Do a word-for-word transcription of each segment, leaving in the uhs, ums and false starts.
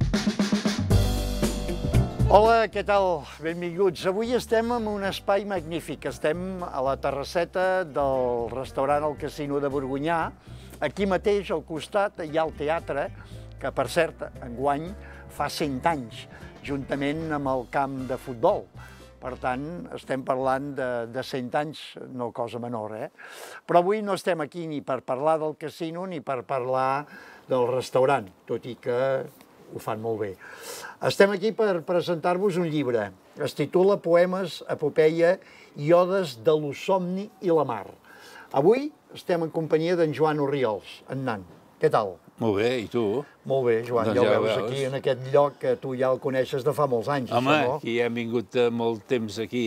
Hola, què tal? Benvinguts. Avui estem en un espai magnífic. Estem a la terrasseta del restaurant El Casino de Borgonyà. Aquí mateix, al costat, hi ha el teatre, que, per cert, enguany fa cent anys, juntament amb el camp de futbol. Per tant, estem parlant de, de cent anys, no cosa menor, eh? Però avui no estem aquí ni per parlar del casino ni per parlar del restaurant, tot i que ho fan molt bé. Estem aquí per presentar-vos un llibre. Es titula Poemes, epopeia i odes de l'Osomni i la mar. Avui estem en companyia d'en Joan Orriols, en Nan. Què tal? Molt bé, i tu? Molt bé, Joan, ja ho veus aquí, en aquest lloc que tu ja el coneixes de fa molts anys, Home, això, no? aquí hem vingut molt temps aquí,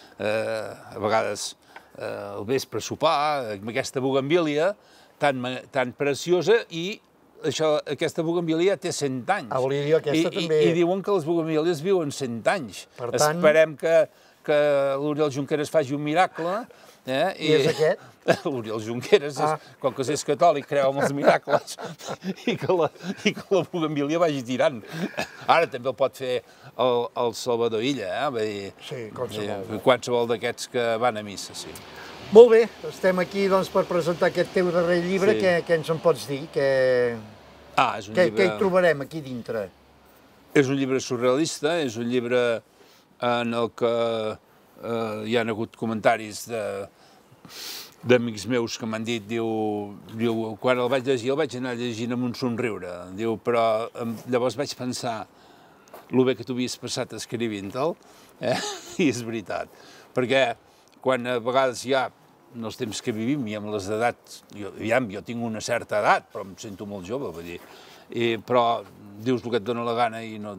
a vegades al vespre a sopar, amb aquesta bugambília tan preciosa i això, aquesta bugambília té cent anys. Ah, volia dir, aquesta també... I diuen que les bugambílies viuen cent anys. Per tant... Esperem que l'Oriol Junqueras faci un miracle. I és aquest? L'Oriol Junqueras, com que és catòlic, creu en els miracles i que la bugambília vagi tirant. Ara també el pot fer el Salvador Illa, eh? Sí, qualsevol. Qualsevol d'aquests que van a missa, sí. Molt bé, estem aquí per presentar aquest teu darrer llibre. Què ens en pots dir? Què hi trobarem aquí dintre? És un llibre surrealista, és un llibre en el que hi ha hagut comentaris d'amics meus que m'han dit, diu, quan el vaig llegir, el vaig anar llegint amb un somriure, diu, però llavors vaig pensar el bé que t'ho havies passat escrivint-te'l, i és veritat, perquè quan a vegades ja, en els temps que vivim i amb les edats, jo tinc una certa edat, però em sento molt jove, vull dir, però dius el que et dóna la gana i no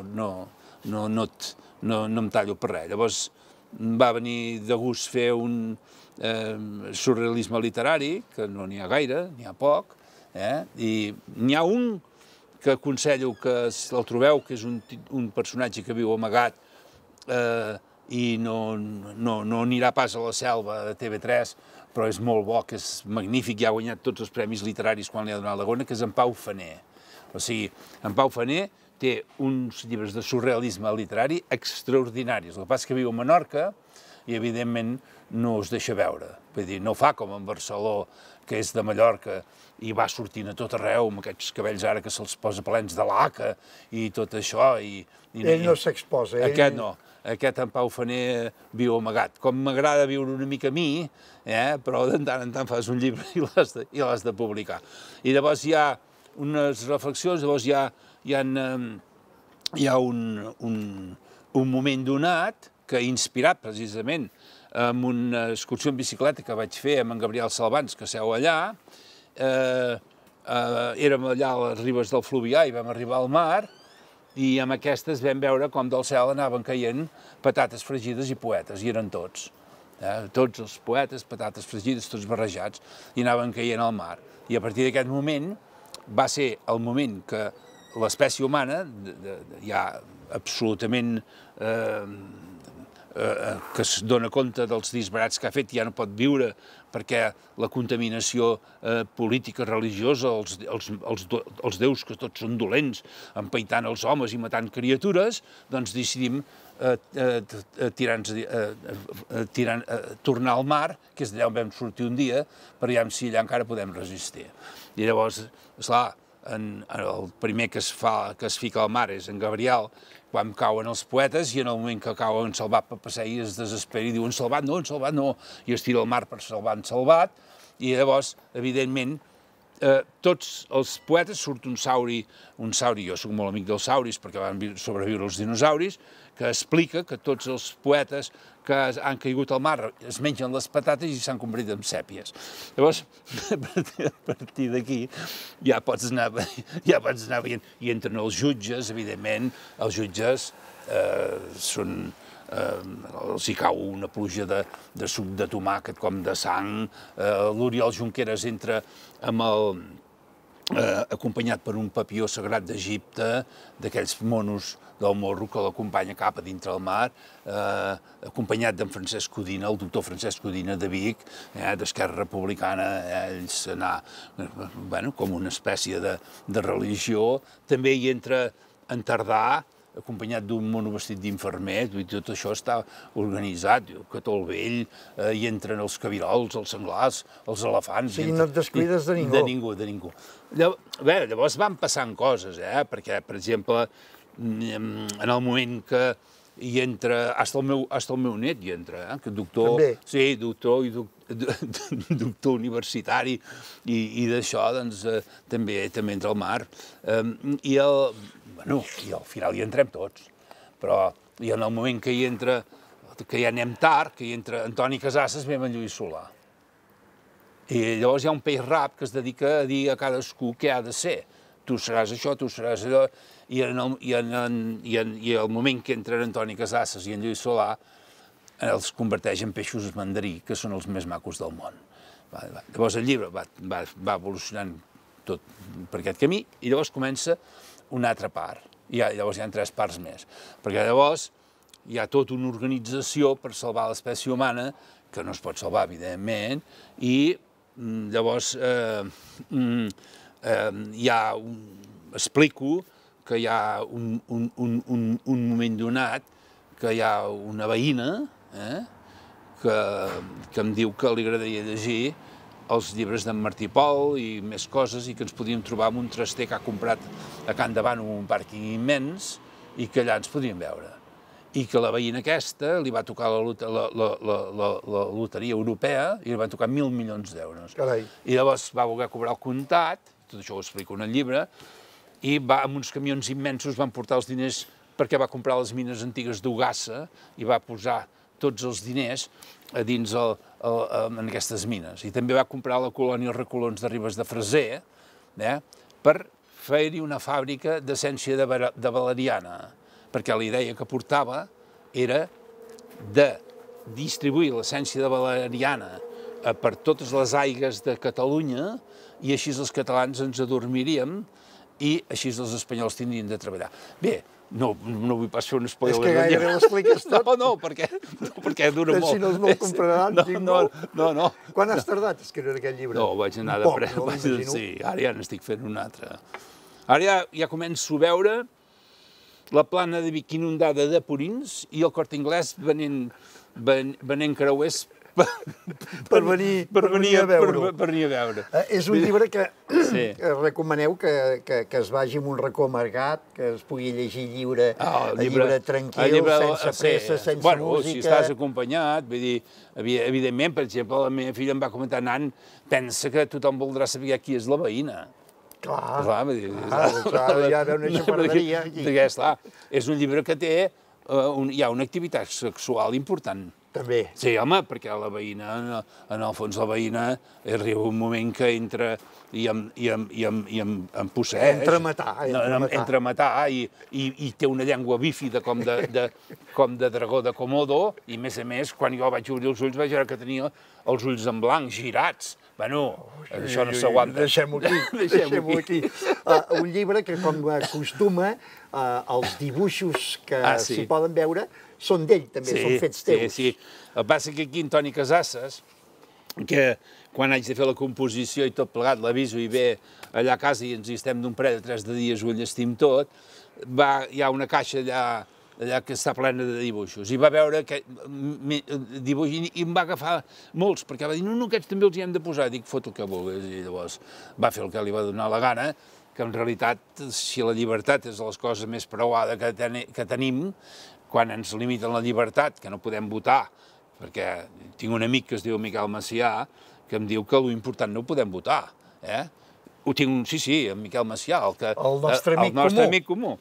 em tallo per res. Llavors va venir de gust fer un surrealisme literari, que no n'hi ha gaire, n'hi ha poc, i n'hi ha un que aconsello que el trobeu, que és un personatge que viu amagat i no anirà pas a la selva de T V tres, però és molt bo, que és magnífic, ja ha guanyat tots els premis literaris quan li ha donat la Gona, que és en Pau Faner. O sigui, en Pau Faner té uns llibres de surrealisme literari extraordinaris. El que passa és que viu a Menorca i, evidentment, no es deixa veure. Vull dir, no fa com en Barceló, que és de Mallorca, i va sortint a tot arreu, amb aquests cabells ara que se'ls posa plens de laca i tot això. Ell no s'exposa. Aquest no. Aquest en Pau Faner viu amagat. Com m'agrada viure una mica a mi, però de tant en tant fas un llibre i l'has de publicar. I llavors hi ha unes reflexions, llavors hi ha un moment donat que, inspirat precisament en una excursió en bicicleta que vaig fer amb en Gabriel Salvans, que seu allà, érem allà a les ribes del Fluvià i vam arribar al mar, i amb aquestes vam veure com del cel anaven caient patates fregides i poetes, i eren tots. Tots els poetes, patates fregides, tots barrejats, i anaven caient al mar. I a partir d'aquest moment va ser el moment que l'espècie humana, ja absolutament que es dona compte dels disbarats que ha fet, ja no pot viure perquè la contaminació política, religiosa, els déus que tots són dolents, empaitant els homes i matant criatures, doncs decidim tornar al mar, que és d'allà on vam sortir un dia, per veure si allà encara podem resistir. I llavors, esclar, el primer que es fica al mar és en Gabriel, quan cauen els poetes, i en el moment que cauen en Salvat Papasseit es desespera i diu en Salvat no, en Salvat no, i es tira al mar per salvar en Salvat, i llavors, evidentment, tots els poetes, surt un sauri, un sauri, jo soc molt amic dels sauris perquè van sobreviure els dinosauris, que explica que tots els poetes que han caigut al mar es mengen les patates i s'han convertit en sèpies. Llavors, a partir d'aquí ja pots anar veient. I entren els jutges, evidentment, els jutges són... els hi cau una pluja de suc de tomàquet com de sang, l'Oriol Junqueras entra amb el... acompanyat per un papió sagrat d'Egipte, d'aquells monos del morro que l'acompanya cap a dintre el mar, acompanyat d'en Francesc Codina, el doctor Francesc Codina de Vic, d'Esquerra Republicana, ells anar com una espècie de religió. També hi entra en tardar, acompanyat d'un mono vestit d'infermer, tot això està organitzat, que tot el vell, eh, hi entren els cabirols, els senglars, els elefants... Sí, no et descuides de ningú. De ningú, de ningú. Bé, llavors van passant coses, eh? Perquè, per exemple, en el moment que hi entra, hasta el meu, hasta el meu net hi entra, eh? Que doctor... També? Sí, doctor i doctor universitari i, i d'això, doncs, eh, també, també entra al mar. Eh, I el... Bueno, i al final hi entrem tots, però i en el moment que hi entra, que ja anem tard, que hi entra Antoni Casasses, ve en Lluís Solà. I llavors hi ha un peix rap que es dedica a dir a cadascú què ha de ser. Tu seràs això, tu seràs allò, i en el, i en, i en, i el moment que entren Antoni Casasses i en Lluís Solà els converteix en peixos mandarí, que són els més macos del món. Va, va. Llavors el llibre va, va, va evolucionant tot per aquest camí i llavors comença una altra part, i llavors hi ha tres parts més, perquè llavors hi ha tota una organització per salvar l'espècie humana, que no es pot salvar, evidentment, i llavors eh, eh, hi ha un, explico que hi ha un, un, un, un, un moment donat que hi ha una veïna eh, que, que em diu que li agradaria llegir els llibres d'en Martí Pol i més coses, i que ens podíem trobar amb un traster que ha comprat a Can Davant un pàrquing immens i que allà ens podíem veure. I que la veïna aquesta li va tocar la, la, la, la, la, la loteria europea i li van tocar mil milions d'euros. I llavors va voler cobrar el comptat, tot això ho explico en el llibre, i va, amb uns camions immensos van portar els diners perquè va comprar les mines antigues d'Ugassa i va posar tots els diners a dins el, el, en aquestes mines. I també va comprar la colònia Recolons de Ribes de Freser eh, per fer-hi una fàbrica d'essència de, de valeriana, perquè la idea que portava era de distribuir l'essència de valeriana per totes les aigues de Catalunya i així els catalans ens adormiríem i així els espanyols tindrien de treballar. Bé, no, no vull pas fer un spoiler. És que gairebé l'expliques tot. No, no, perquè, perquè dura molt. Si no els me'l compraran, no, tinc no, molt. No, no. Quan has tardat a escriure aquest llibre? No, vaig anar de pressa. Vaig... Sí, ara ja n'estic fent un altre. Ara ja, ja començo a veure la plana de Vic inundada de purins i el Corte Inglés venent, ven, venent creuers per, per, venir, per, per venir a veure-ho. Per, per venir a veure. Eh, és un llibre que sí. recomaneu que, que, que es vagi amb un racó amargat, que es pugui llegir lliure, oh, el llibre, llibre tranquil, el llibre, sense pressa, sí. sense bueno, música... Si estàs acompanyat, vull dir, evidentment, per exemple, la meva filla em va comentar, nan, pensa que tothom voldrà saber qui és la veïna. Clar, clar, dir, ah, clar ja veu una xafarderia aquí. Perquè, esclar, és un llibre que té, uh, un, hi ha una activitat sexual important. També. Sí, home, perquè la veïna, en el fons la veïna, arriba un moment que entra i em, i em, i em, i em, em posseix. Entra a matar. Entra a matar, entra a matar i, i, i té una llengua bífida com de, de, com de dragó de Komodo, i a més a més, quan jo vaig obrir els ulls, vaig veure que tenia els ulls en blanc, girats. Bueno, oh, això no s'aguanta. Deixem-ho aquí. Deixem-ho aquí. Uh, un llibre que, com acostuma, uh, els dibuixos que ah, sí. s'hi poden veure són d'ell, també, sí, són fets teus. Sí, sí. El que passa que aquí Antoni Casasses, que quan haig de fer la composició i tot plegat, l'aviso i ve allà a casa i ens hi estem d'un parell de tres de dies, ho enllestim tot, va, hi ha una caixa allà, allà que està plena de dibuixos, i va veure que dibuix, i em va agafar molts, perquè va dir, no, no, aquests també els hi hem de posar, dic, fot el que vulguis, i llavors va fer el que li va donar la gana, que en realitat, si la llibertat és de les coses més preuada que, ten que tenim, quan ens limiten la llibertat, que no podem votar, perquè tinc un amic que es diu Miquel Macià, que em diu que l'important no ho podem votar, eh? Ho tinc un, sí, sí, en Miquel Macià, el, que, el nostre amic el nostre comú. Amic comú.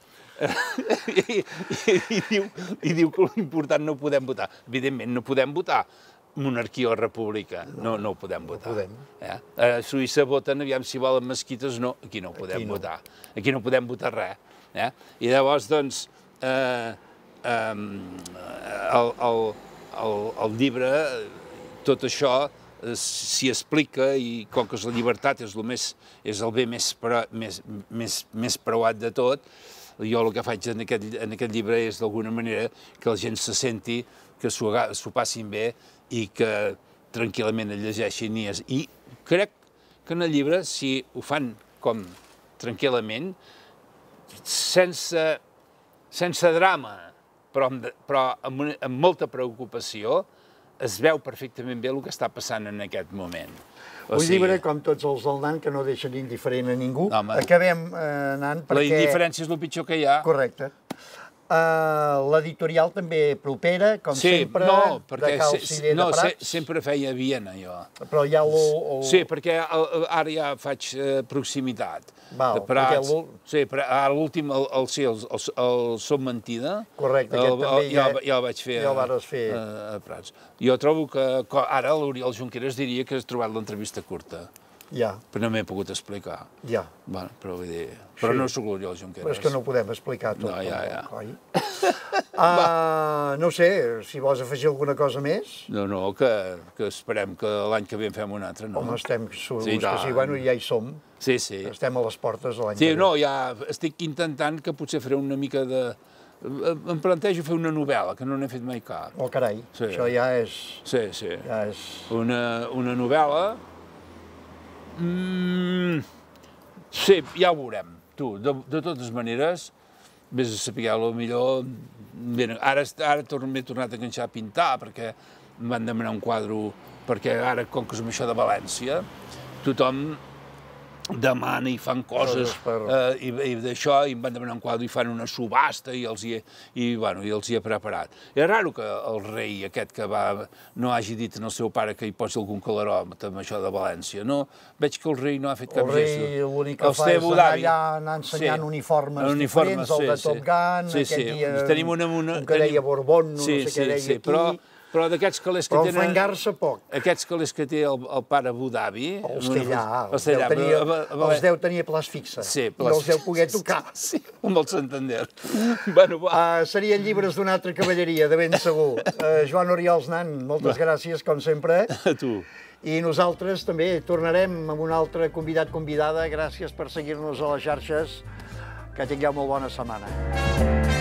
I, i, i, diu, i diu que l'important no ho podem votar. Evidentment, no podem votar monarquia o república, no, no ho podem votar. No podem. Eh? A Suïssa voten, aviam si volen mesquites, no, aquí no ho podem aquí no. votar. Aquí no podem votar res. Eh? I llavors, doncs, eh, eh, el, el, el, el llibre, tot això, s'hi explica, i com que la llibertat és el, més, és el bé més, més, més, més preuat de tot, jo el que faig en aquest, en aquest llibre és, d'alguna manera, que la gent se senti, que s'ho passin bé i que tranquil·lament el llegeixin. I, I crec que en el llibre, si ho fan com tranquil·lament, sense, sense drama, però, amb, però amb, una, amb molta preocupació, es veu perfectament bé el que està passant en aquest moment. O Un sigui... llibre, com tots els del Nan, que no deixen indiferent a ningú. No, Acabem eh, anant perquè... La indiferència és el pitjor que hi ha. Correcte. Uh, L'editorial també propera, com sí, sempre, no, de Cal Cider no, de Prats. Se, sempre feia a Viena, jo. Però ja l'ho... Sí, perquè ara ja faig eh, proximitat. Val, de Prats. Sí, però ara l'últim, el, el, sí, el, el, el Som Mentida, correcte, aquest el, també el, ja, ja el vaig fer, ja el fer. A, a Prats. Jo trobo que ara l'Oriol Junqueras diria que has trobat l'entrevista curta. Ja. Però no m'he pogut explicar. Ja. Bueno, però vull dir... Però sí. No sóc l'Oriol Junqueras. Però és que no ho podem explicar tot. No, ja, ja. Coi. uh, no sé, si vols afegir alguna cosa més... No, no, que, que esperem que l'any que ve en fem un altre, no? Home, estem segurs sí, que sí, bueno, ja hi som. Sí, sí. Estem a les portes de l'any sí, que ve. Sí, no, ja estic intentant que potser faré una mica de... Em plantejo fer una novel·la, que no n'he fet mai cap. Oh, carai, sí. Això ja és... Sí, sí. Ja és... Una, una novel·la... Mm, sí, ja ho veurem. Tu, de, de totes maneres, vés a saber, potser... Bé, ara ara m'he tornat a enganxar a pintar, perquè em van demanar un quadre, perquè ara, com que és amb això de València, tothom demana i fan coses per... eh, i, i d'això, i em van demanar un quadre i fan una subhasta i els hi he, i, bueno, i els hi he preparat. És raro que el rei aquest que va no hagi dit al seu pare que hi posi algun calarot amb això de València, no? Veig que el rei no ha fet cap gest. El rei l'únic que fa és anar allà anar ensenyant sí. uniformes, uniformes diferents, el de Top Gun, sí, sí. aquest dia tenim una, una, un que deia Borbón, no, sí, no sé sí, què deia sí, aquí. Però, però d'aquests calés que però tenen... Però enfengar-se poc. Aquests calés que té el, el pare Abu Dhabi... Els té allà, els, deu tenir, a, a, els deu tenir a plaç fixa. Sí, i els deu poder tocar. Sí, amb el Santander. bueno, va. Uh, serien llibres d'una altra cavalleria, de ben segur. Uh, Joan Oriols Nan, moltes va. gràcies, com sempre. A tu. I nosaltres també tornarem amb un altre convidat convidada. Gràcies per seguir-nos a les xarxes. Que tingueu molt bona setmana.